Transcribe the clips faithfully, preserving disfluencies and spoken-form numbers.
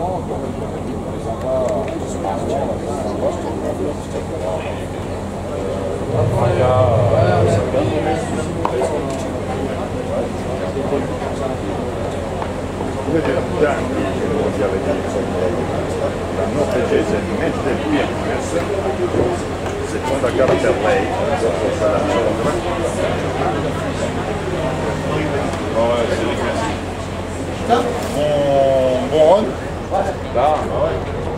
La norvegese mette via questa, seconda gara per lei, la Bon, bon run. Là, ouais.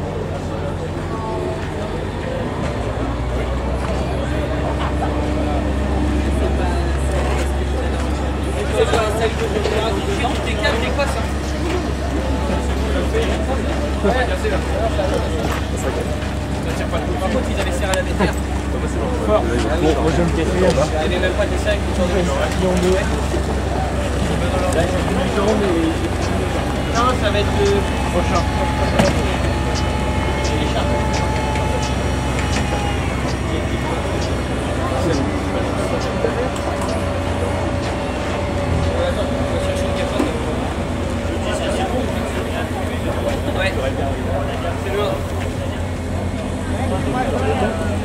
Par contre, ils avaient serré la métière. Fort. Moi, je me quatrième. Il n'y avait même pas d'essai avec une sorte de non, ça va être le prochain. Ouais. C'est lourd.